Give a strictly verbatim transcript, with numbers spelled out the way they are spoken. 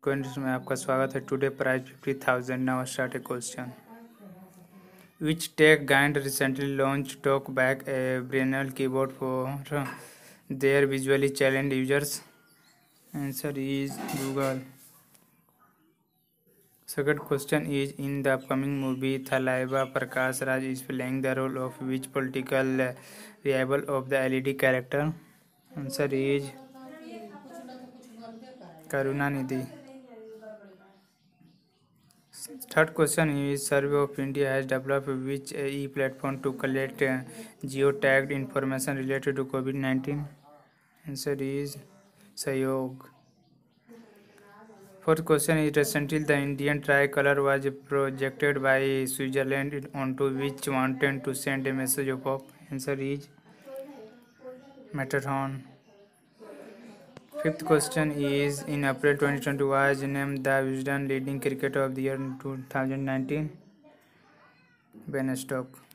Question में आपका स्वागत है। Today price fifty thousand. Now start a question. Which tech giant recently launched TalkBack, a brainless keyboard for their visually challenged users? Answer is Google. Second question is, in the upcoming movie Thalaiba, Prakash Raj is playing the role of which political rival of the L E D character? Answer is Karunanidhi. Third question is, Survey of India has developed which e-platform to collect uh, geotagged information related to COVID nineteen? Answer is Sayog. Fourth question is, recently the Indian tricolor was projected by Switzerland onto which mountain to send a message of hope? Answer is Matterhorn. Fifth question is, in April twenty twenty was named the Wisden leading cricketer of the year in two thousand nineteen? Ben Stokes.